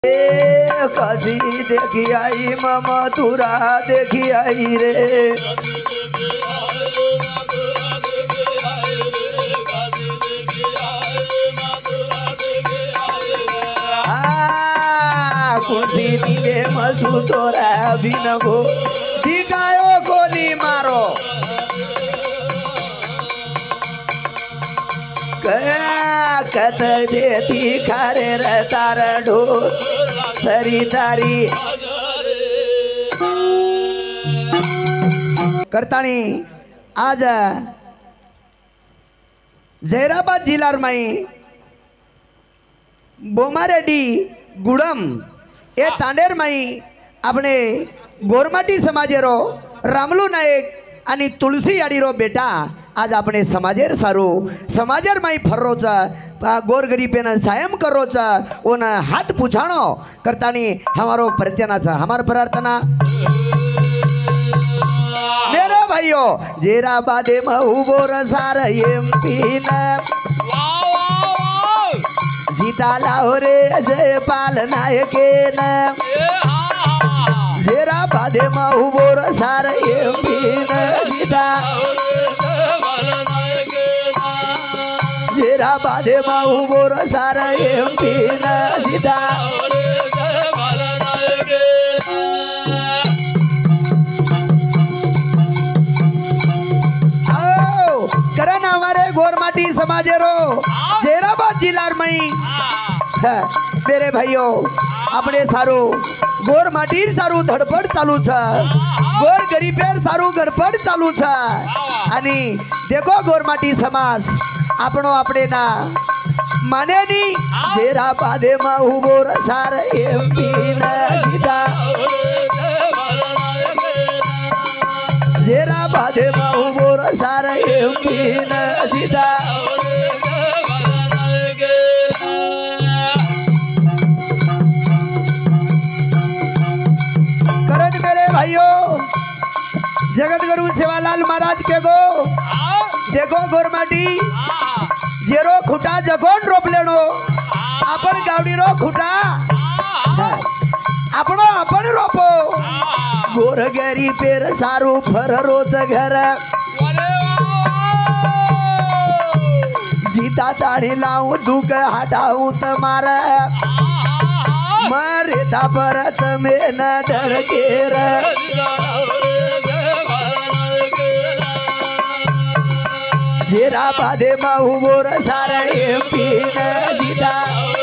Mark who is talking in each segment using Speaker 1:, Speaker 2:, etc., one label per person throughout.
Speaker 1: काशी देखी आई मथुरा देखी आई रे। खुशी मिले मसू तोरा बिनगो दिखायो कोनी मारो कत देती खारे रे तारा ढोल सरी तारी करतानी आज जैराबाद जिल्हा में बोमारेड्डी गुड़म ए तांडेर माई अपने गोरमाटी समाजेरो रामलू नायक आणि तुलसी याडीरो बेटा आज अपने समाजेर सारू समाजेर माई फर्रोच गोरगरीबेन सायम करोच ओन हाथ पुछाणो करतानी हमारो प्रत्यनाचा हमार प्रार्थना मेरे भाइयों जेरा बादे महूबोर सार एमपी जीता लाओ रे जयपाल नायके जेरा बादे महूबोर सार एमपी जीता जेरा बादे महूबोर सार एमपी जीता करण हमारे गोरमाटी समाजेरो जैराबाद जिला में मेरे भाइयों अपने सारू गोरमाटी सारू धडपड चालू छ गोर गरीबेर सारू गडपड चालू छ आणि देखो गोरमाटी समाज आपणो अपने ना माने नी जेरा बादे मा उबोर सार एमपी ना जीता जेरा बादे मा उबोर सार एमपी ना जीता करण मेरे भाइयों जगत गुरु सेवालाल महाराज के गो देखो गोरमाटी जेरो खुटा जगोन रोप लेनो आपण गावडी रो खुटा आपणो आपण रोपो गोर गरी पेर सारू फर रोज घर जीता ताड़ी लाऊं दुख हटाऊं तुम्हारा मारे ता परत में न डर के जेरा बादे महूबोर सारा एमपी जीता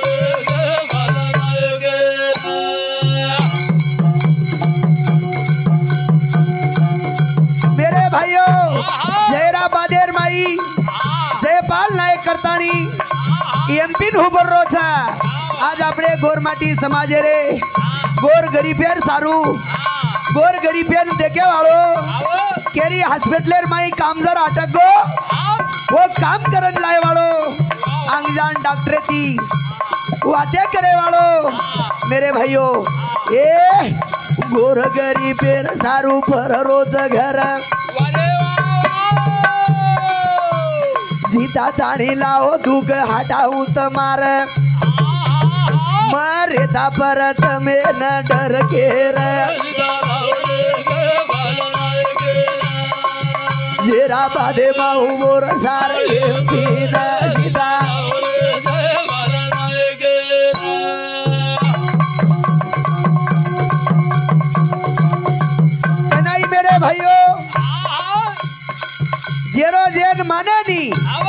Speaker 1: मेरे भाइयों जयरा बादेर माई जयपाल नायक करतानी एमपी हुबर रोचा आज अपने गोरमाटी समाजे रे गोर गरीबेर सारू गोर गरीबेर देखे वालो केरी हॉस्पिटलेर माई काम जर अटक गो वो काम करन लाए वालो अंगजान डॉक्टर थी वाते करे वालो मेरे भाइयों ए गोर गरीबेर सारू पर रोज घर जीता ताणी लाओ दुख हटाऊं तुम्हारे मारे ता परत में न डर के जेरा बादे महूबोर सार एमपी जीता नहीं मेरे भाइयों जेरो जेन माने नी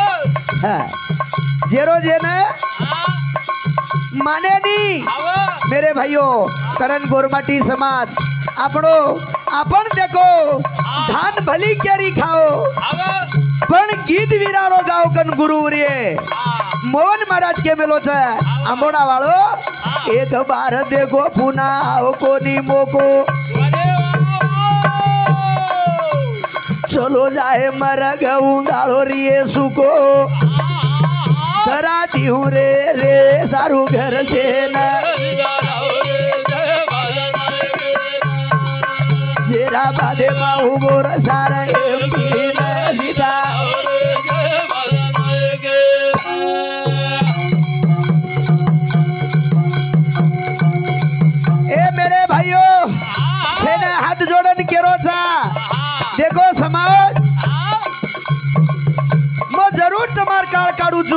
Speaker 1: जेरो जेन माने नी मेरे भाइयों करण गोरमाटी समाज आपणो आपण देखो धान भली केरी खाओ पण गीत वीरारो गाओ कन गुरु रे मोहन महाराज के मेलो छे आंबोड़ा वालो एक बार देखो पुना आओ कोनी मोको चलो जाए मरग उंगालो रिए सुको कराती हूँ रे रे सारू घर से न जेरा बादे महूबोर सार एमपी जीता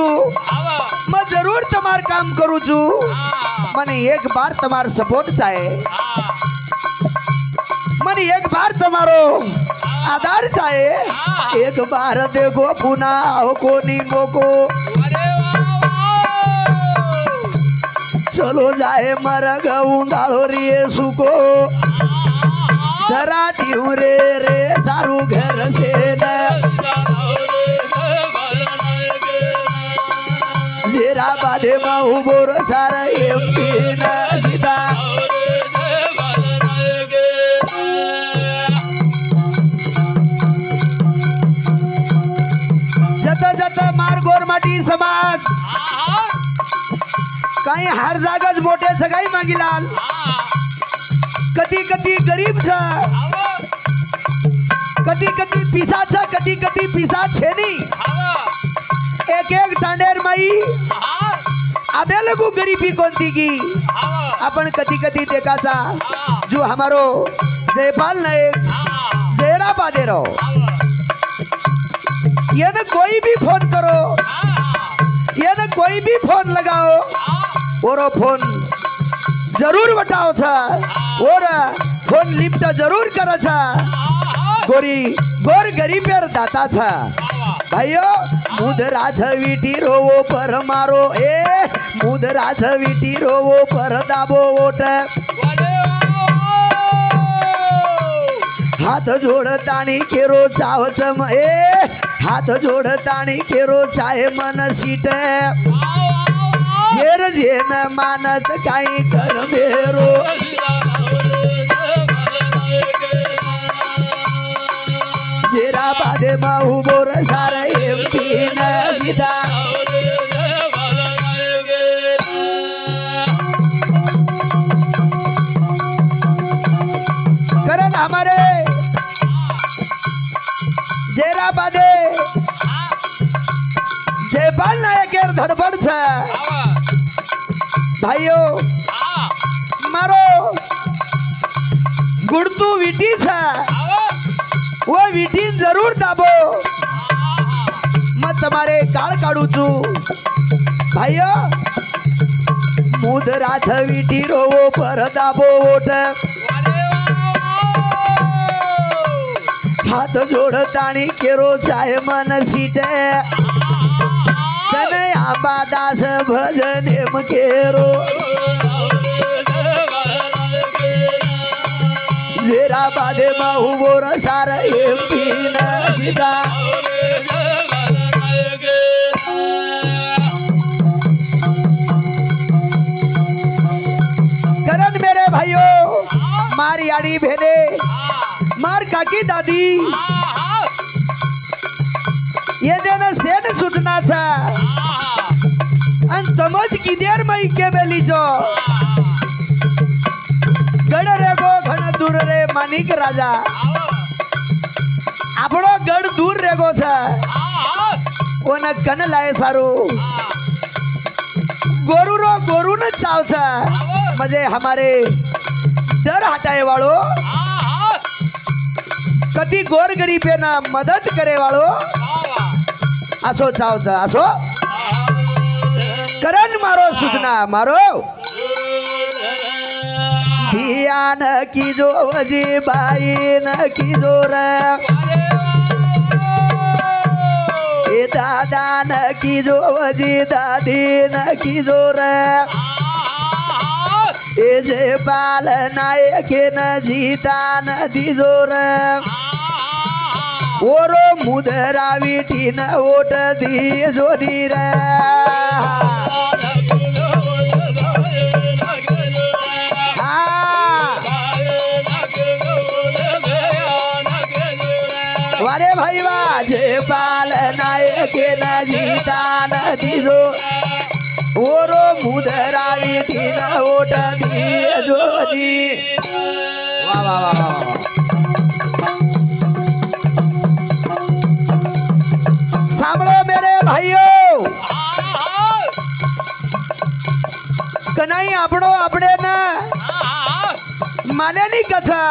Speaker 1: छू मैं जरूर तमार काम करू छू मने एक बार तमार सपोर्ट चाहे मने एक बार तुम्हारो आधार चाहे एक बार देखो पुना को नीमो को चलो जाए मरग उंगाड़ो रिए सुको जरा दियो रे रे सारू घर से न जेरा बाधे माहू बोर सारा एमपी न सीधा जता जता मार गोरमाटी समाज काही हर जागच मोठे सगाई मागिलाल कधी कधी गरीब छ कधी कधी पिसा छ कधी कधी पिसा छेनी एक एक टांडेर माई आबे लगू गरीबी कोणती की आपण कधी कधी देखाचा जो हमारो जयपाल नायक जयरा बादेरो ये न कोई भी फोन करो ये न कोई भी फोन लगाओ और फोन जरूर उठाओ था और फोन लिफ्ट जरूर करो था गोर गरीबेर दाता था भाइयों मुदरा छवीटी रोवो पर मारो मुदरा छवीटी रोवो पर दाबो ओट हाथ जोड़ ताणी केरो चाव चम हाथ जोड़ ताणी केरो चाहे मन सीट जेर जेन मानत काई कर मेरो जेरा बादे माहू बोर सारे एमपी न सीधा करण हमारे जेरा बादे जयपाल नायकेर धड़पड़ छ भाइयों मारो गुड़तू विटी छ वो विटी जरूर दाबो मैं तुम्हारे काल काढू छू भाइयों मुदरा छवीटी रोवो पर दाबो ओट हाथ जोड़ ताणी केरो चाहे मन सीटे तने आबादास भजन एम केरो जेरा बादे माहू बोर सारा एमपी न सीधा करण मेरे भाइयों मार यारी भेदे मार काकी दादी ये देना सेन सूचना था अन समझ की देर में के बेली जो गढ़ रेगो घण दूर रे मानिक राजा आपड़ो गढ़ दूर रेगो था वो न कन लाए सारू गोरू न चाव था मजे हमारे डर हटाए वालो कति गोर गरीबे ना मदद करे वालो आसो चाव था आसो करण मारो सूचना मारो धियान की जो वजी बाई न की जो रे दादा न की जो वजी दादी न की जो रे जयपाल नायक न जीता न दी जो रे ओरो मुदरा विटी न ओट दी जोरी रे वारे भाई जयपाल नायक न जीता न दीजो ओरो मुदरा विटी न ओट दी जोरी वाह वाह वाह सामने मेरे भाइयों कनाई आपड़ो आपड़े ना माने नहीं कथा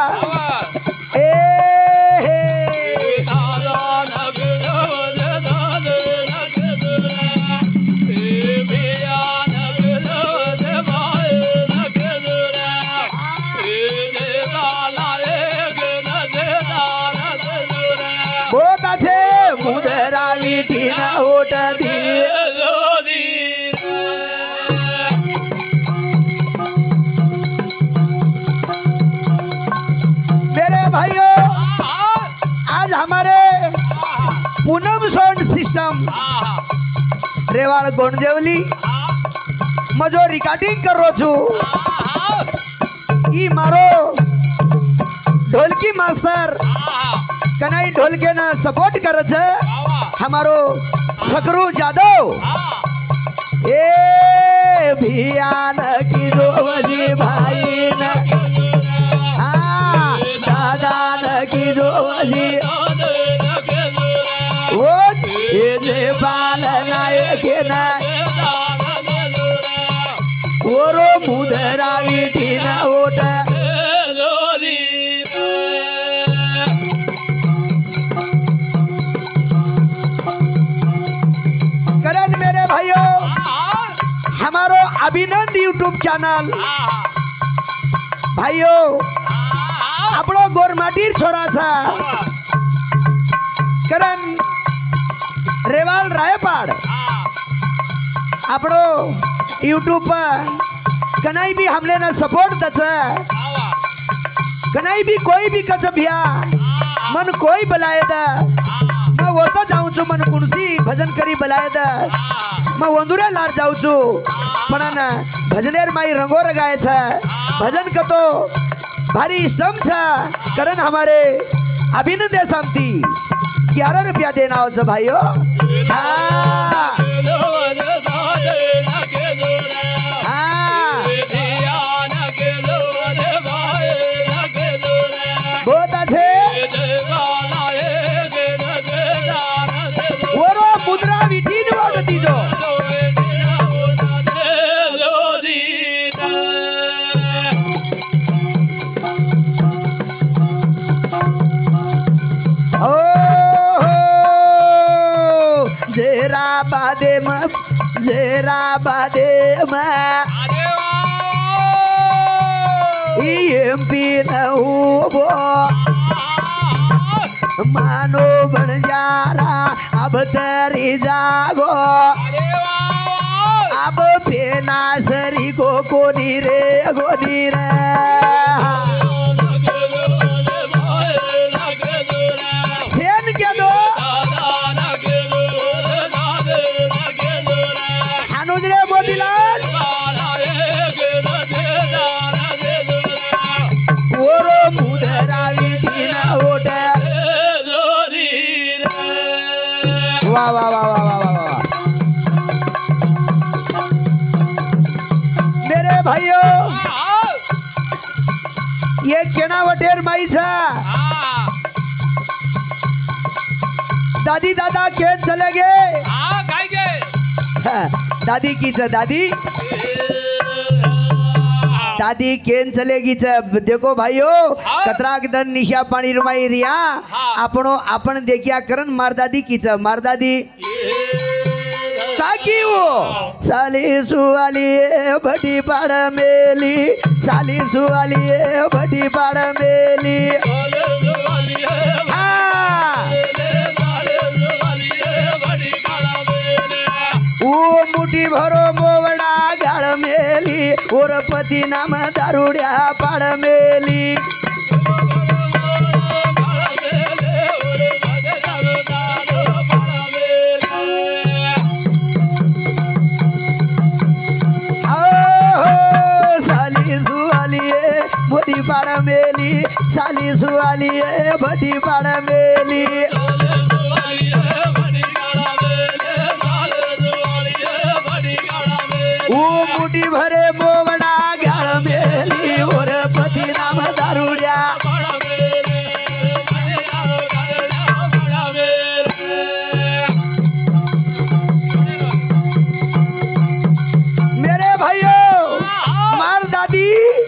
Speaker 1: ओट दी मेरे भाइयों आज हमारे पूनम साउंड सिस्टम रेवाड़ गोंडदेवली मजो रिकॉर्डिंग कर रो छू ई मारो ढोलकी मास्टर कनाई ढोलके ना सपोर्ट कर छे हमारो फकरू जादव ए भियान की दोवली भाई न दादा न की दोवली ओ ये जे बाल नायक ना ओरो मुदरा विठी ना ओटा करण मेरे भाइयों हमारो अभिनंद यूट्यूब चैनल भाइयों अपनो गोरमाटीर छोरा था करण रेवाल रायपाड़ अपनो यूट्यूब पर कनाई भी हमले ना सपोर्ट दता कनाई भी कोई भी कस भैया मन कोई बुलाए दा मैं वो तो जाऊँ छु मन कुर्सी भजन करी बुलाए दा मैं वंदुरे लार जाऊँ छु पण ना भजनेर माई रंगो रगाए था भजन का तो भारी इष्टम था करण हमारे अभिनंद शांति 11 रुपया देना हो भाइयों बहुत अच्छे वो मुद्रा विधि वोट दीजो जेरा बादे में एमपी न हो मानो बन जारा अब तेरी जागो अब पेना सरी को गोनी रे सेन के दो मोतीलाल ओरो मुदरा विठी ना ओटे वाह वाह वाह वाह वाह वाह मेरे भाइयों ये केना वटेर माई था दादी दादा के चले गए दादी की दादी दादी केन चलेगी देखो भाइयों कतराक दन निशा पानी रमाई रिया आपनो आपन देखिया करन मार दादी की मार दादी ताकि वो साली सुवाली बड़ी पाड़ मेली साली सुवाली बड़ी पाड़ मेली मुठी भरो मोवड़ा गाड़ मेली और पति नाम दारूड़िया पाड़ मेली साली सुवालिए मोटी पाड़ मेली साली सुवालिए बड़ी पाड़ मेली मुठी भरे मोवड़ा गाड़ मेली और पति नाम दारूड़िया मेरे भाइयों मार दादी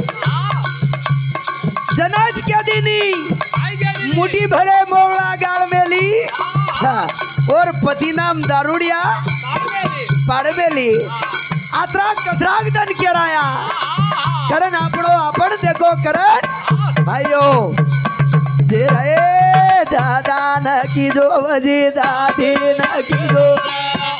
Speaker 1: जनाज क्या दीनी मुठी भरे मोवड़ा गाड़ मेली और पति नाम दारूड़िया पाड़बेली आत्रा कतराक दन केराया करण आपड़ो आपण देखो करण भाइयों जे रे दादा न की जो वजी दादी न की जो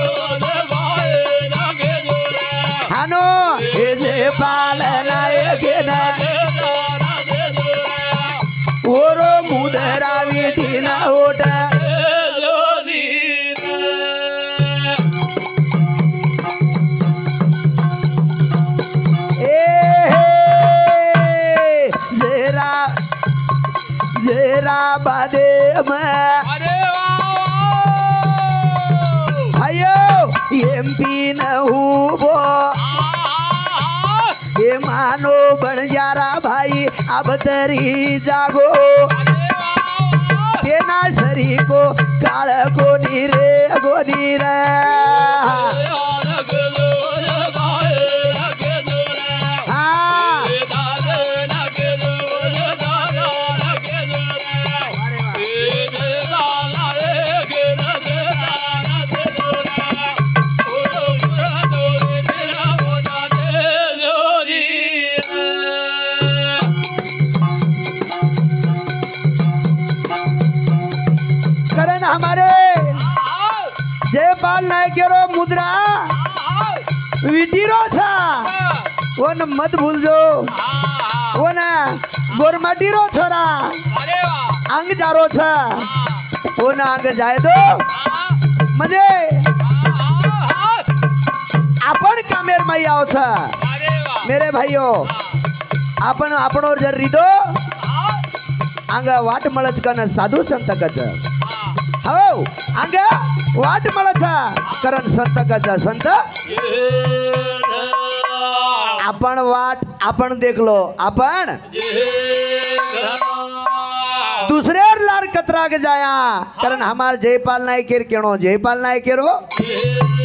Speaker 1: हानो हे जयपाल नायक ना ओरो मुदरा विधीना ओटा जेरा बादे में अयो एमपी न हुबो ये मानो बंजारा भाई अब तरी जागो तेना सरी को काल को नीरे गोदी रे हमारे जयपाल नायकेरो मुद्रा विधीरो था वो न मत भूल जो वो ना गोरमाटीरो छोरा अंग जारो था वो ना अंग जाए दो मजे आपण कामेर माई आओ था मेरे भाइयों आपण आपण और जर रिदो अंग वाट मळच कन साधू संत कच हो अंग वाट मळचा कारण संत कच संत आपण वाट आपण देखलो आपण दूसरे लार कतरा के जाया कारण हमार जयपाल नायकेर केणो जयपाल नायकेरो